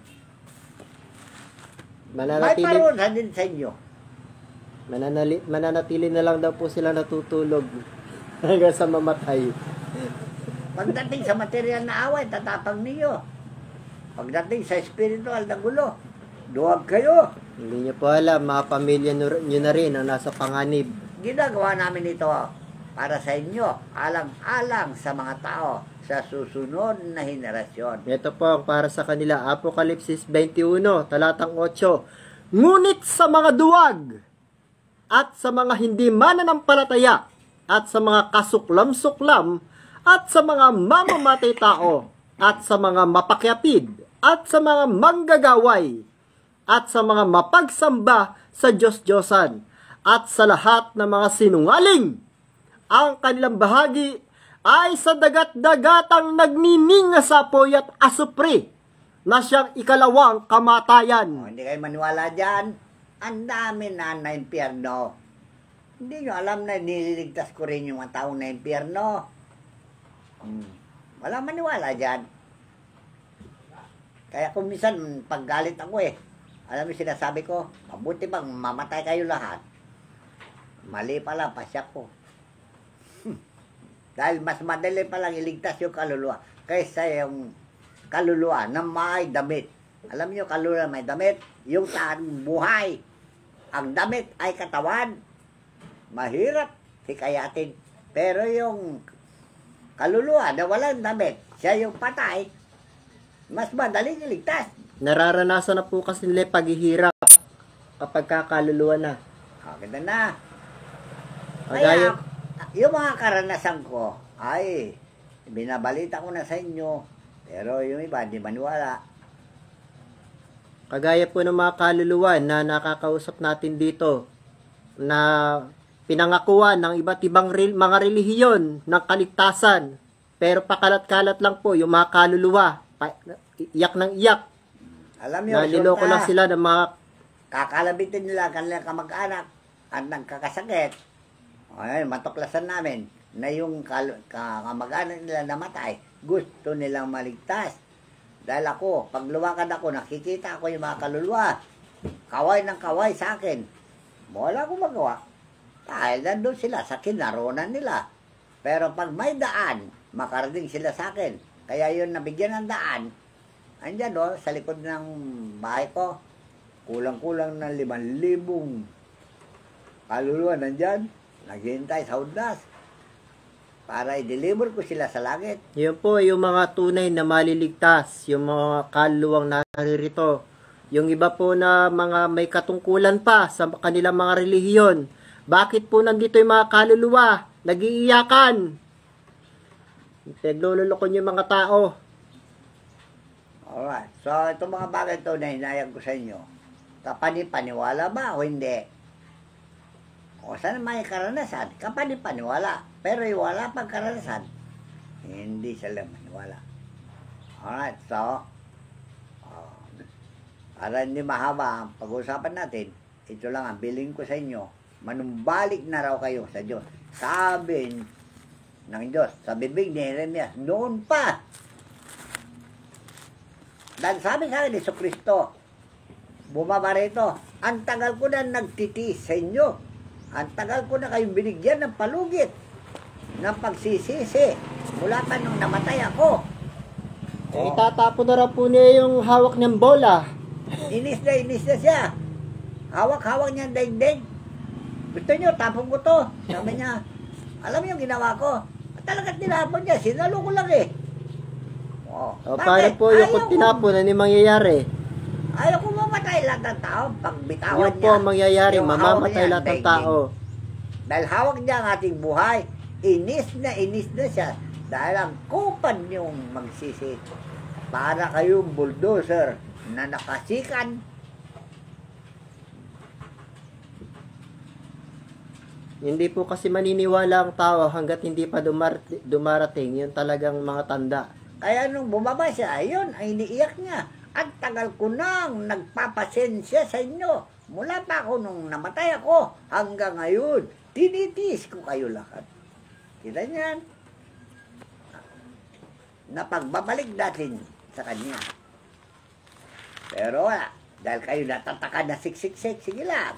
May Mananatili, parusa din sa inyo. mananali, mananatili na lang daw po sila natutulog hanggang sa mamatay. Pagdating sa material na away, tatapang niyo. Pagdating sa spiritual na gulo, duwag kayo. Hindi nyo po alam, mga pamilya nyo nyo na rin ang nasa panganib. Ginagawa namin ito para sa inyo, alang-alang sa mga tao sa susunod na henerasyon. Ito po ang para sa kanila, Apokalipsis twenty-one, talatang eight. Ngunit sa mga duwag at sa mga hindi mananampalataya at sa mga kasuklam-suklam at sa mga mamamatay tao at sa mga mapakyapid at sa mga manggagaway at sa mga mapagsamba sa Diyos-Diyosan at sa lahat ng mga sinungaling. Ang kanilang bahagi ay sa dagat-dagatang nagnininga sa apoy at asupre na siyang ikalawang O, kamatayan. hindi kayo maniwala dyan. Ang dami na na impyerno. Hindi nyo alam na nililigtas ko rin yung mga taong na impyerno. Hmm. Wala maniwala dyan. Kaya kung minsan paggalit ako eh, alam mo sinasabi ko, mabuti bang mamatay kayo lahat. Mali pala, pasyak ko. Dahil mas madali palang iligtas yung kaluluwa kaysa yung kaluluwa na may damit. Alam niyo, kaluluwa may damit, yung taong buhay. Ang damit ay katawan. Mahirap hikayatin. Pero yung kaluluwa na walang damit, siya yung patay, mas madaling iligtas. Nararanasan na po kasi nila paghihirap kapag kakaluluwa na. Okay na na. Kagaya, Kaya, yung mga karanasan ko, ay, binabalita ko na sa inyo, pero yung iba, di maniwala. kagaya po ng mga kaluluwa na nakakausap natin dito na pinangakuan ng iba't ibang rel- mga relihiyon ng kaligtasan. Pero pakalat-kalat lang po yung mga kaluluwa. Pa- iyak ng iyak. Alam niyo, Naliloko lang sila ng mga kakalabitin nila kanilang kamag-anak at nagkakasakit. Ay, matuklasan namin na yung kal- ka- kamag-anak nila namatay, gusto nilang maligtas. Dahil ako, pag luwakad ako, nakikita ako yung mga kaluluwa. Kaway ng kaway sa akin. Wala akong magawa. Dahil nandun sila sa kinaronan nila. Pero pag may daan, makarating sila sa akin. Kaya yun, nabigyan ng daan, andyan o, sa likod ng bahay ko, kulang-kulang ng limang libong kaluluwa nandyan, naghihintay sa undas para i-deliver ko sila sa langit. yun po, yung mga tunay na maliligtas, yung mga kaluluwang naririto. Yung iba po na mga may katungkulan pa sa kanilang mga relihiyon. Bakit po nandito yung mga kaluluwa? Nag-iiyakan. Naglululokon yung mga tao. Alright. So, itong mga bagay ito na hinayag ko sa inyo, kapani-paniwala ba o hindi? O saan may karanasan? Kapani-paniwala. Pero yung wala pang karanasan, hindi sila maniwala. Alright. So, uh, para hindi mahaba ang pag-uusapan natin, ito lang ang bilin ko sa inyo, manumbalik na raw kayo sa Diyos. Sabi ng Diyos, sa bibig ni Jeremias, noon pa. Dahil sabi sa akin, Iso Kristo, bumaba rito, ang tagal ko na nagtitiis sa inyo. Ang tagal ko na kayong binigyan ng palugit, ng pagsisisi, mula pa nung namatay ako. Eh, itatapon na raw po niya yung hawak niyang bola. Inis na inis na siya. Hawak-hawak niya ang daigdig. Gusto niyo, tapon ko to. Sabi niya, alam niyo yung ginawa ko. Talagat tinapon niya, sinalo ko lang eh. Oh, O, paano po yung kung tinapon, ano yung mangyayari? Ayaw ko mamatay lahat ng tao. Pag bitawan Yun niya. po ang mangyayari, yung hawak mamamatay niya, lahat ng daigdig. tao. Dahil hawak niya ang ating buhay, inis na inis na siya. Dahil ang kupan niyong magsisi. Para kayong bulldozer na nakasikan. Hindi po kasi maniniwala ang tao hanggat hindi pa dumar- dumarating yung talagang mga tanda. Kaya nung bumaba siya, ayun, ay iniiyak niya. At tagal ko nang nagpapasensya sa inyo. Mula pa ako nung namatay ako hanggang ngayon. Tinitiis ko kayo lahat. Kita niyan? Na pagbabalik natin sa kanya. Pero wala. Dahil kayo natataka na siksik-sik, sige lang.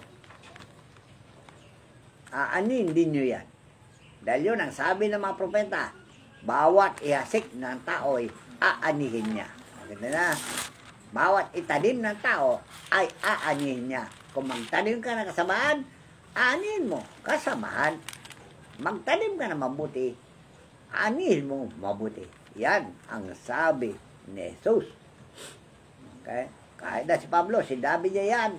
Aanin din nyo yan. Dahil yun ang sabi ng mga propeta, bawat ihasik ng tao ay aanihin niya. Maganda na. Bawat itanim ng tao ay aanihin niya. Kung magtanim ka ng kasamaan, aanihin mo kasamahan. Magtanim ka na mabuti, aanihin mo mabuti. Yan ang sabi ni Jesus. Okay? Kahit na si Pablo, sinabi niya yan.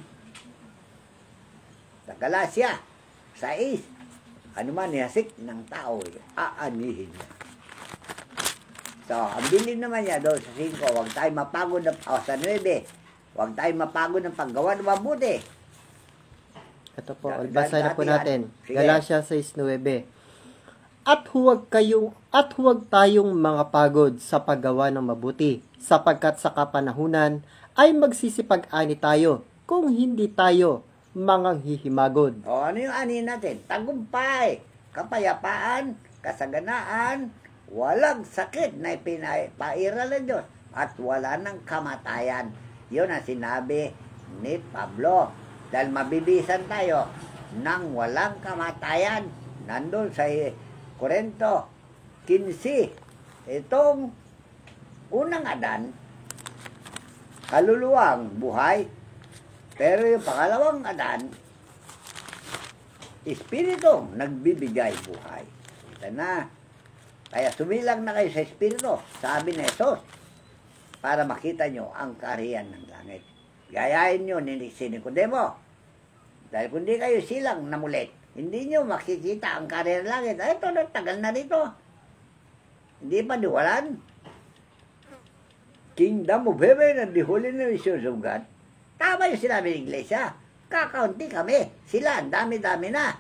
Sa Galacia, sais, ano man ihasik ng tao, aanihin niya. So, ang bilin naman niya doon sa singko, huwag tayo mapagod ng, oh, sa nuebe, huwag tayo mapagod ng paggawa ng mabuti. Ito po, Da- basa na po dati yan. natin. Sige. Galatia six nine. At huwag kayong at huwag tayong mga pagod sa paggawa ng mabuti, sapagkat sa kapanahunan ay magsisipag-ani tayo kung hindi tayo manganghihimagod. O, ano yung anin natin? Tagumpay, kapayapaan, kasaganaan, walang sakit na ipinairal ng Diyos, at wala ng kamatayan. Yun ang sinabi ni Pablo. Dahil mabibisan tayo ng walang kamatayan. Nandun sa Korento, quince. Itong unang Adan, kaluluwang buhay. Pero yung pangalawang Adan, Espiritu nagbibigay buhay. Ito na. Kaya sumilang na kayo sa Espiritu, sabi ni Jesus, para makita nyo ang kaharian ng langit. Gayahin nyo ni si Nicodemo. Dahil kung di kayo silang namulit, hindi nyo makikita ang kaharian ng langit. Ay, ito, tagal na dito. Hindi pa diwalan. Kingdom of Heaven and the holiness of God. Tama yung sinabi ng Iglesia. Kakaunti kami. Sila, ang dami-dami na.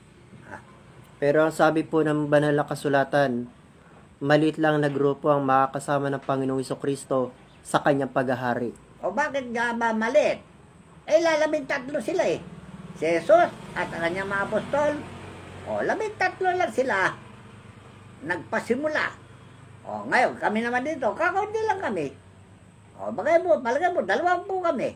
Pero ang sabi po ng banal na kasulatan, maliit lang na grupo ang makakasama ng Panginoong Jesucristo sa kanyang paghahari. O bakit nga ba malit? Eh, lalabing tatlo sila eh. Si Jesus at ang kanyang mga apostol. O, labing tatlo lang sila. Nagpasimula. O, ngayon, kami naman dito, kakaunti lang kami. O, bagay mo, palagay mo, dalawang po kami.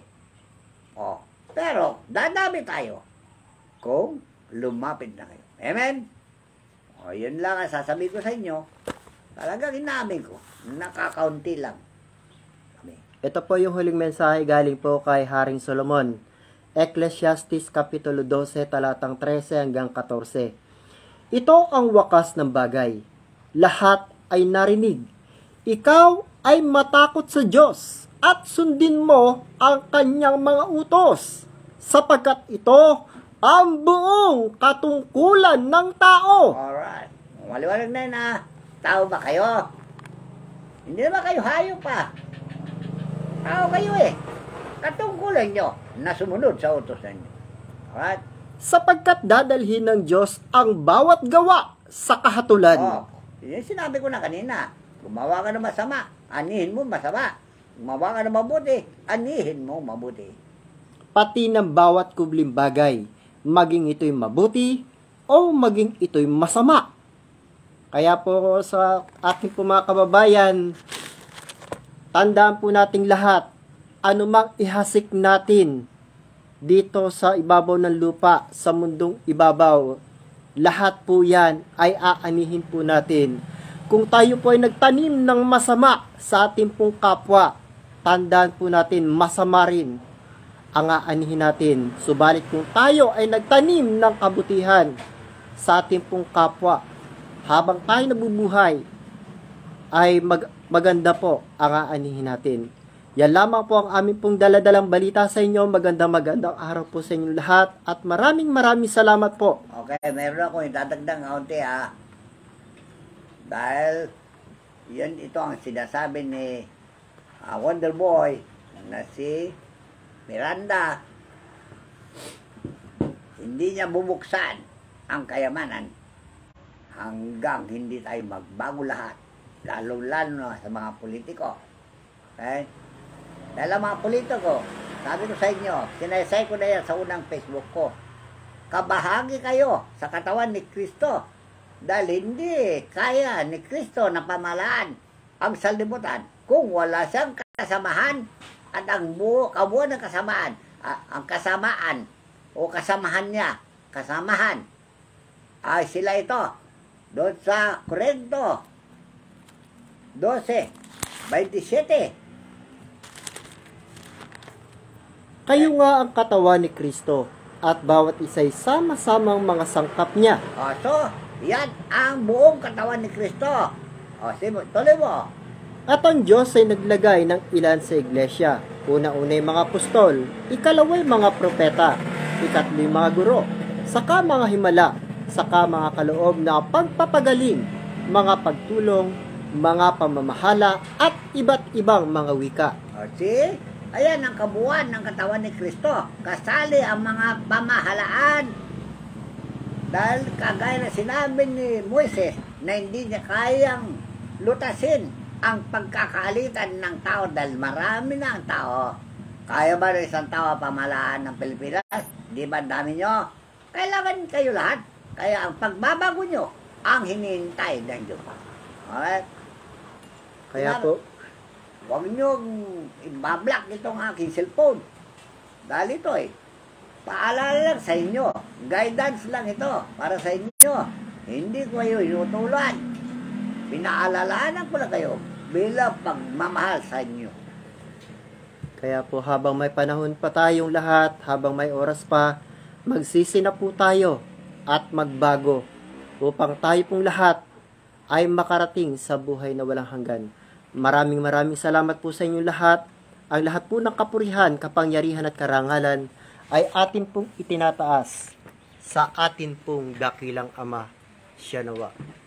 O, pero, dadami tayo kung lumapit na kayo. Amen? O, yun lang ang sasabihin ko sa inyo. Talagang inamin ko, nakakaunti lang. Kami. Ito po yung huling mensahe galing po kay Haring Solomon. Ecclesiastes Kapitulo twelve, talatang thirteen hanggang fourteen. Ito ang wakas ng bagay. Lahat ay narinig. Ikaw ay matakot sa Diyos at sundin mo ang kanyang mga utos, sapagkat ito ang buong katungkulan ng tao. Alright. Maliwanag na yun ah. Tao ba kayo? Hindi naman kayo hayop pa. Tao kayo eh. Katungkulan nyo na sumunod sa utos ninyo. Alright? Sapagkat dadalhin ng Diyos ang bawat gawa sa kahatulan. Oh, yun sinabi ko na kanina. Gumawa ka na masama, anihin mo masama. Gumawa ka na mabuti, anihin mo mabuti. Pati ng bawat kubling bagay, maging ito'y mabuti o maging ito'y masama. Kaya po sa ating po mga kababayan, tandaan po nating lahat, anumang ihasik natin dito sa ibabaw ng lupa, sa mundong ibabaw, lahat po yan ay aanihin po natin. Kung tayo po ay nagtanim ng masama sa ating pong kapwa, tandaan po natin, masama rin ang aanihin natin. Subalit kung tayo ay nagtanim ng kabutihan sa ating pong kapwa, habang tayo nabubuhay, ay mag maganda po ang aanihin natin. Yan lamang po ang aming pong daladalang balita sa inyo. Magandang magandang araw po sa inyong lahat at maraming maraming salamat po. Okay, meron ako idadagdag ng kaunti ha. Dahil yan ito ang sinasabi ni uh, Wonder Boy na si Miranda. Hindi niya bubuksan ang kayamanan hanggang hindi tayo magbago lahat. Lalo-lalo na sa mga politiko. Okay? Dahil ang mga politiko, sabi ko sa inyo, sinaysay ko na yan sa unang Facebook ko. Kabahagi kayo sa katawan ni Kristo. Dahil hindi kaya ni Kristo na pamalaan ang sanlibutan kung wala siyang kasamahan at ang buo, kabuuan ng kasamaan, uh, ang kasamaan o kasamahan niya, kasamahan, ay sila ito. Doon sa Corinto twelve, twenty-seven. Kayo nga ang katawan ni Kristo at bawat isa'y sama-samang mga sangkap niya. O, so, yan ang buong katawan ni Kristo. O, sige, tuloy mo. At ang Diyos ay naglagay ng ilan sa iglesia. Una-una yung mga apostol, ikalaway mga propeta, ikatlo'y mga guro, saka mga himala, saka mga kaloob na pagpapagaling, mga pagtulong, mga pamamahala, at iba't ibang mga wika. O, see? Ayan ang kabuuan ng katawan ni Kristo. Kasali ang mga pamahalaan. Dahil kagaya na sinabi ni Moises na hindi niya kayang lutasin ang pagkakaalitan ng tao dahil marami na ang tao. Kaya ba na isang tao pamahalaan ng Pilipinas? Di ba dami nyo? Kailangan kayo lahat. Kaya ang pagbabago nyo ang hinihintay ng Diyos. Alright? Kaya po, huwag nyo ibablock itong aking cellphone. Dahil ito eh, paalala lang sa inyo. Guidance lang ito para sa inyo. Hindi ko kayo inutulan. Pinaalalahanan ko lang kayo bilang pagmamahal sa inyo. Kaya po habang may panahon pa tayong lahat, habang may oras pa, magsisi na po tayo at magbago upang tayo pong lahat ay makarating sa buhay na walang hanggan. Maraming maraming salamat po sa inyong lahat. Ang lahat po ng kapurihan, kapangyarihan at karangalan ay atin pong itinataas sa atin pong dakilang Ama. Siya nawa.